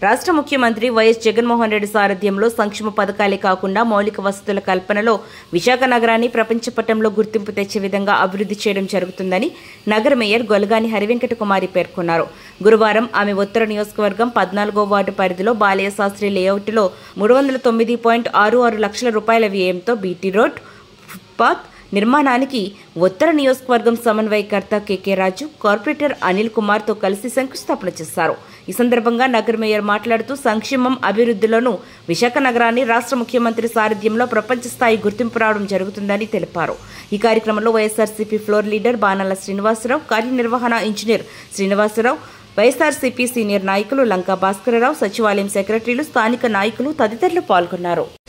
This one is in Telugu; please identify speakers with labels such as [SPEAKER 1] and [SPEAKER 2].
[SPEAKER 1] రాష్ట్ర ముఖ్యమంత్రి వైఎస్ జగన్మోహన్ రెడ్డి సారథ్యంలో సంక్షేమ పథకాలే కాకుండా మౌలిక వసతుల కల్పనలో విశాఖ నగరాన్ని ప్రపంచ పటంలో గుర్తింపు తెచ్చే విధంగా అభివృద్ధి చేయడం జరుగుతుందని నగర మేయర్ 𝐼𝐴 𝐍𝐞𝐰𝐬 పేర్కొన్నారు. గురువారం ఆమె ఉత్తర నియోజకవర్గం 14వ వార్డు పరిధిలో బాలయ్య శాస్త్రి లేఅవుట్లో 309.66 లక్షల రూపాయల వ్యయంతో బీటీ రోడ్, ఫుట్పాత్ నిర్మాణానికి ఉత్తర నియోజకవర్గం సమన్వయకర్త కె.కె. రాజు, కార్పొరేటర్ అనిల్ కుమార్తో కలిసి శంకుస్థాపన చేశారు. ఈ సందర్భంగా నగర మేయర్ మాట్లాడుతూ సంక్షేమం, అభివృద్ధిలోనూ విశాఖ నగరాన్ని రాష్ట్ర ముఖ్యమంత్రి సారథ్యంలో ప్రపంచ స్థాయి గుర్తింపు రావడం జరుగుతుందని తెలిపారు. ఈ కార్యక్రమంలో వైఎస్ఆర్సీపీ ఫ్లోర్ లీడర్ బాణాల శ్రీనివాసరావు, కార్యనిర్వహణ ఇంజనీర్ శ్రీనివాసరావు, వైఎస్ఆర్సీపీ సీనియర్ నాయకులు లంకా భాస్కరరావు, సచివాలయం సెక్రటరీలు, స్థానిక నాయకులు తదితరులు పాల్గొన్నారు.